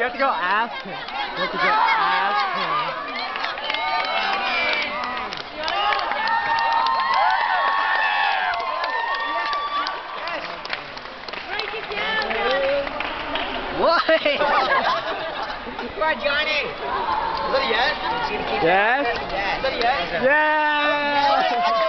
have to go ask him. You have to go ask him. What? Come on, Johnny. Is that a yes? Yes? Is that a yes? Yeah!